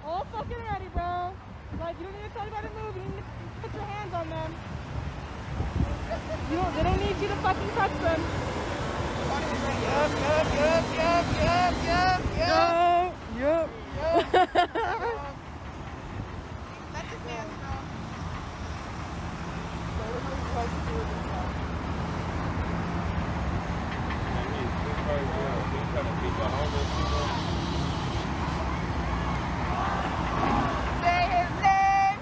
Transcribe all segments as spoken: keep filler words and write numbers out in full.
all fucking ready, bro. Like, you don't need to tell anybody to move. You need to put your hands on them. You don't, they don't need you to fucking touch them. Yup, yup, yup, yup, yup, yup, yup. Yup, yup. Let this man go. Say his name.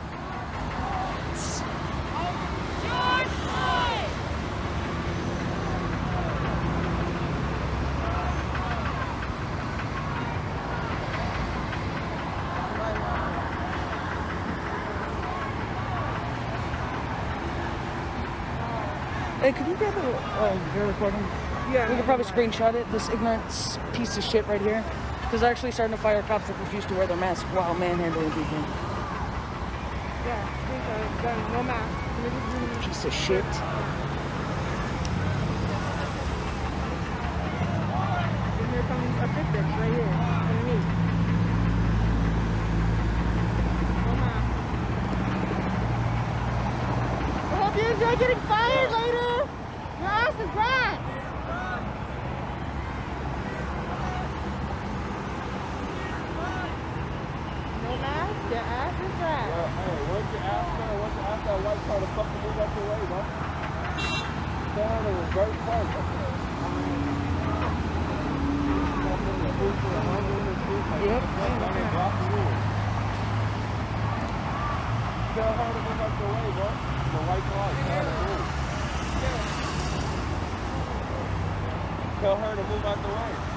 George Floyd. Hey, could you grab the, uh, you're recording? Yeah. We could probably screenshot it, this ignorant piece of shit right here. Because they're actually starting to fire cops that refuse to wear their mask while manhandling people. Yeah, screenshot it. No mask. Piece of shit. And here comes a Fitbit right here, underneath. No mask. I hope you enjoy getting fired later. Your ass is back. No mask, your ass is back. Well, hey, what's your ass there? What's your ass that white car to fucking move out your way, bro? Tell her to reverse first. Yep. Tell her to move out your way, bro. The white car, tell her to move. Tell her to move out the way.